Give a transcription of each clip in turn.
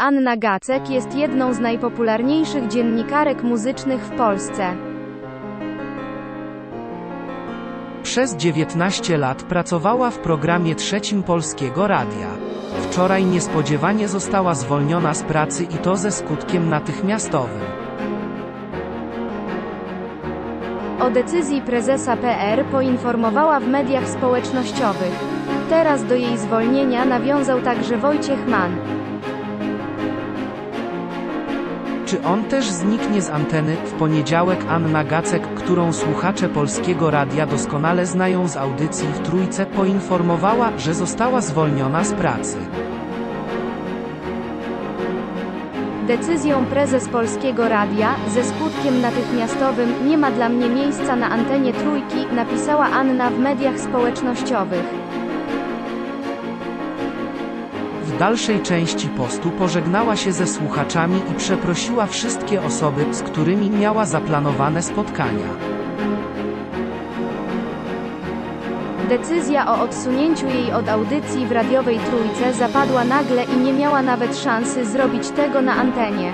Anna Gacek jest jedną z najpopularniejszych dziennikarek muzycznych w Polsce. Przez 19 lat pracowała w programie trzecim Polskiego Radia. Wczoraj niespodziewanie została zwolniona z pracy i to ze skutkiem natychmiastowym. O decyzji prezesa PR poinformowała w mediach społecznościowych. Teraz do jej zwolnienia nawiązał także Wojciech Mann. Czy on też zniknie z anteny? W poniedziałek Anna Gacek, którą słuchacze Polskiego Radia doskonale znają z audycji w Trójce, poinformowała, że została zwolniona z pracy. Decyzją prezes Polskiego Radia, ze skutkiem natychmiastowym, nie ma dla mnie miejsca na antenie Trójki, napisała Anna w mediach społecznościowych. W dalszej części postu pożegnała się ze słuchaczami i przeprosiła wszystkie osoby, z którymi miała zaplanowane spotkania. Decyzja o odsunięciu jej od audycji w radiowej Trójce zapadła nagle i nie miała nawet szansy zrobić tego na antenie.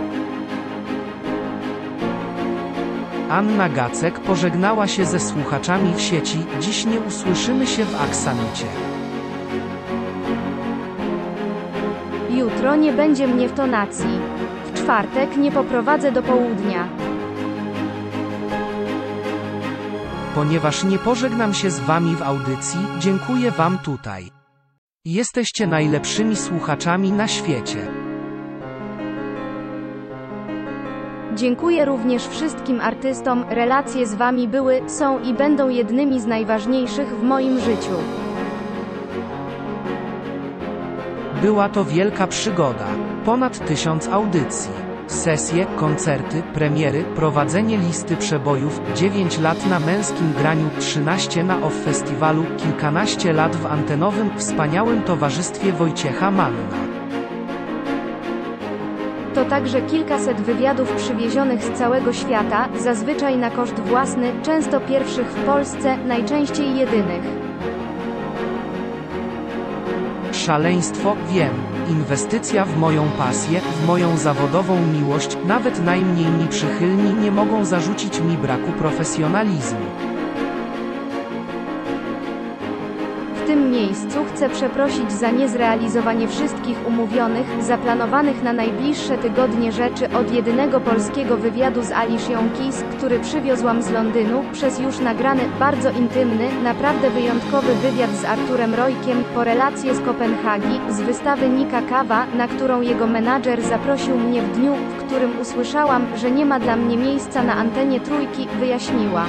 Anna Gacek pożegnała się ze słuchaczami w sieci. Dziś nie usłyszymy się w Aksamicie. Jutro nie będzie mnie w tonacji. W czwartek nie poprowadzę do południa. Ponieważ nie pożegnam się z wami w audycji, dziękuję wam tutaj. Jesteście najlepszymi słuchaczami na świecie. Dziękuję również wszystkim artystom. Relacje z wami były, są i będą jednymi z najważniejszych w moim życiu. Była to wielka przygoda. Ponad 1000 audycji. Sesje, koncerty, premiery, prowadzenie listy przebojów, 9 lat na męskim graniu, 13 na OFF Festiwalu, kilkanaście lat w antenowym, wspaniałym towarzystwie Wojciecha Manna. To także kilkaset wywiadów przywiezionych z całego świata, zazwyczaj na koszt własny, często pierwszych w Polsce, najczęściej jedynych. Szaleństwo, wiem. Inwestycja w moją pasję, w moją zawodową miłość, nawet najmniej mi przychylni nie mogą zarzucić mi braku profesjonalizmu. W tym miejscu chcę przeprosić za niezrealizowanie wszystkich umówionych, zaplanowanych na najbliższe tygodnie rzeczy, od jedynego polskiego wywiadu z Alicia Keys, który przywiozłam z Londynu, przez już nagrany, bardzo intymny, naprawdę wyjątkowy wywiad z Arturem Rojkiem, po relacje z Kopenhagi, z wystawy Nika Kawa, na którą jego menadżer zaprosił mnie w dniu, w którym usłyszałam, że nie ma dla mnie miejsca na antenie Trójki, wyjaśniła.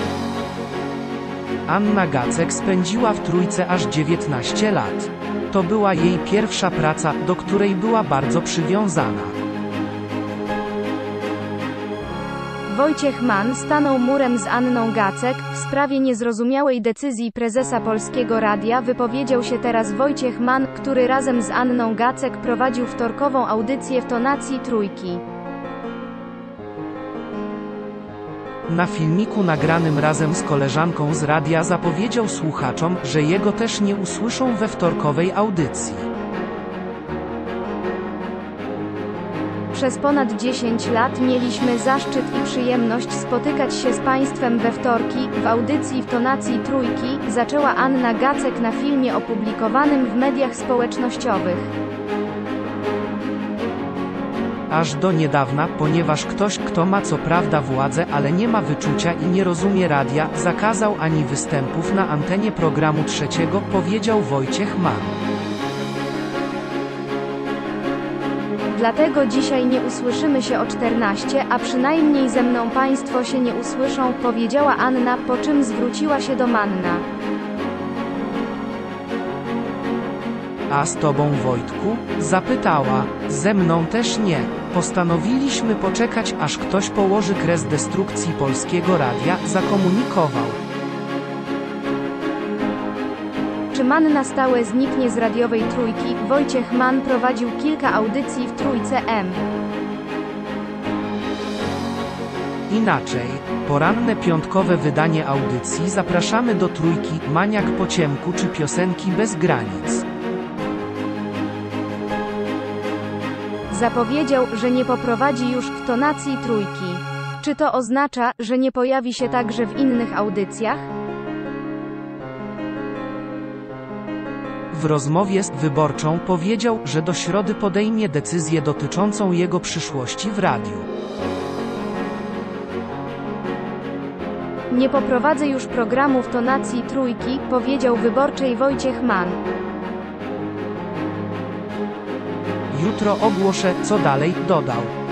Anna Gacek spędziła w Trójce aż 19 lat. To była jej pierwsza praca, do której była bardzo przywiązana. Wojciech Mann stanął murem z Anną Gacek. W sprawie niezrozumiałej decyzji prezesa Polskiego Radia wypowiedział się teraz Wojciech Mann, który razem z Anną Gacek prowadził wtorkową audycję w tonacji Trójki. Na filmiku nagranym razem z koleżanką z radia zapowiedział słuchaczom, że jego też nie usłyszą we wtorkowej audycji. Przez ponad 10 lat mieliśmy zaszczyt i przyjemność spotykać się z Państwem we wtorki, w audycji w tonacji Trójki, zaczęła Anna Gacek na filmie opublikowanym w mediach społecznościowych. Aż do niedawna, ponieważ ktoś, kto ma co prawda władzę, ale nie ma wyczucia i nie rozumie radia, zakazał ani występów na antenie programu trzeciego, powiedział Wojciech Mann. Dlatego dzisiaj nie usłyszymy się o 14, a przynajmniej ze mną Państwo się nie usłyszą, powiedziała Anna, po czym zwróciła się do Manna. A z tobą, Wojtku? Zapytała. Ze mną też nie. Postanowiliśmy poczekać, aż ktoś położy kres destrukcji Polskiego Radia, zakomunikował. Czy Mann na stałe zniknie z radiowej Trójki? Wojciech Mann prowadził kilka audycji w Trójce M. Inaczej. Poranne piątkowe wydanie audycji Zapraszamy do Trójki, Maniak po ciemku czy Piosenki bez granic. Zapowiedział, że nie poprowadzi już w tonacji trójki. Czy to oznacza, że nie pojawi się także w innych audycjach? W rozmowie z Wyborczą powiedział, że do środy podejmie decyzję dotyczącą jego przyszłości w radiu. Nie poprowadzę już programu w tonacji trójki, powiedział Wyborczej Wojciech Mann. Jutro ogłoszę, co dalej, dodał.